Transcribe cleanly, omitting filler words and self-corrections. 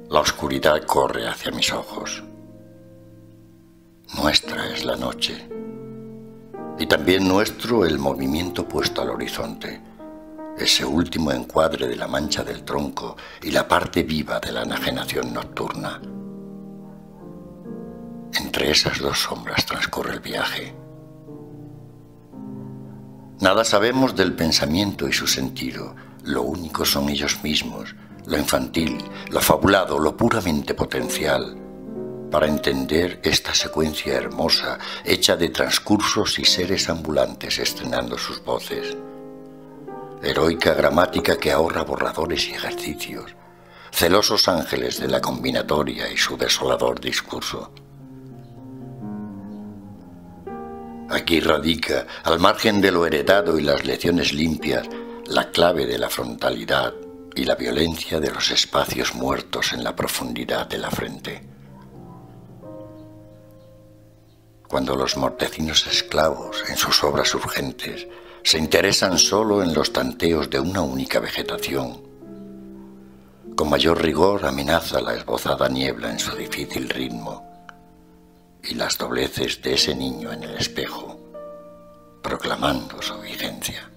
La oscuridad corre hacia mis ojos. Nuestra es la noche. Y también nuestro el movimiento puesto al horizonte, ese último encuadre de la mancha del tronco y la parte viva de la enajenación nocturna. Entre esas dos sombras transcurre el viaje. Nada sabemos del pensamiento y su sentido, lo único son ellos mismos, lo infantil, lo fabulado, lo puramente potencial, para entender esta secuencia hermosa, hecha de transcursos y seres ambulantes estrenando sus voces. Heroica gramática que ahorra borradores y ejercicios, celosos ángeles de la combinatoria y su desolador discurso. Aquí radica, al margen de lo heredado y las lecciones limpias, la clave de la frontalidad y la violencia de los espacios muertos en la profundidad de la frente. Cuando los mortecinos esclavos, en sus obras urgentes, se interesan solo en los tanteos de una única vegetación, con mayor rigor amenaza la esbozada niebla en su difícil ritmo y las dobleces de ese niño en el espejo, proclamando su vigencia.